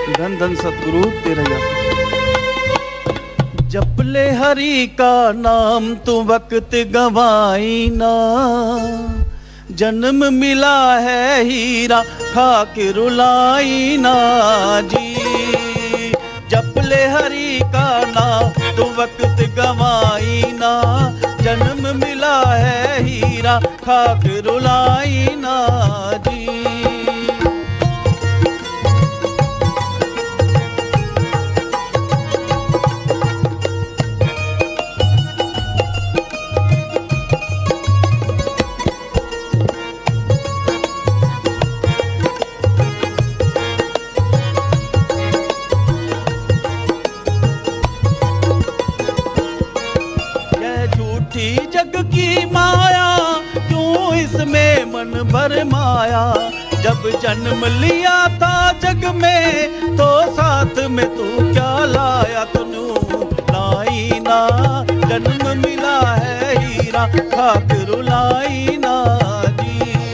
धन धन सतगुरु तेरा या। जप ले हरि का नाम तू वक्त गवाई ना, जन्म मिला है हीरा खा के रुलाई ना जी। जप ले हरि का नाम तू वक्त गवाई ना, जन्म मिला है हीरा खा के रुलाई ना जी। जग की माया क्यों इसमें मन भर माया, जब जन्म लिया था जग में तो साथ में तू क्या लाया, तूने लाई ना जन्म मिला है हीरा खाक रुलाई ना जी।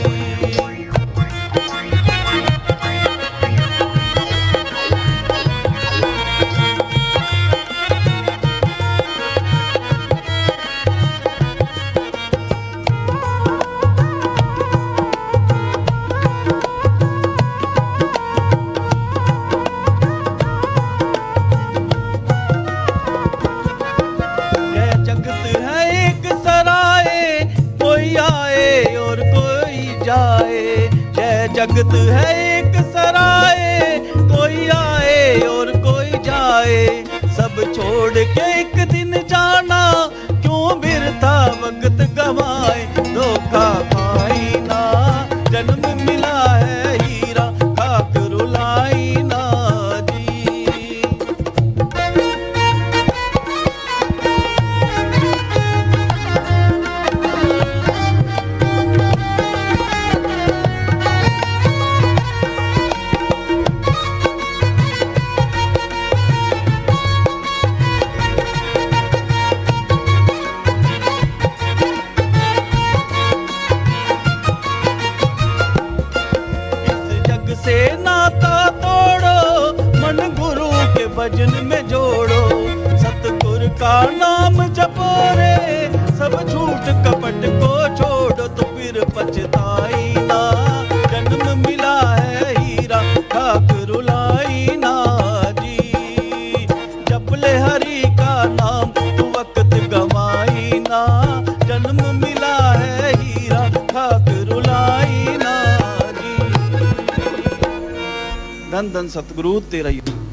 जगत है एक सराय, कोई आए और कोई जाए, सब छोड़ के एक दिन जाना क्यों बिरथा वक्त गवाए। धोखा पाई ना जन्म मिला है हीरा खाक रुलाई ना जी। से नाता तोड़ो मन गुरु के भजन में जोड़ो, सतगुरु का नाम जपो रे सब झूठ कपट को छोड़ो, तो फिर पछताई ना जन्म मिला है हीरा खाक रुलाई ना जी। जप ले हरि का नाम तू वक्त गवाई ना, जन्म मिला है हीरा खाक रुलाई ना। धन धन सतगुरु तेरा।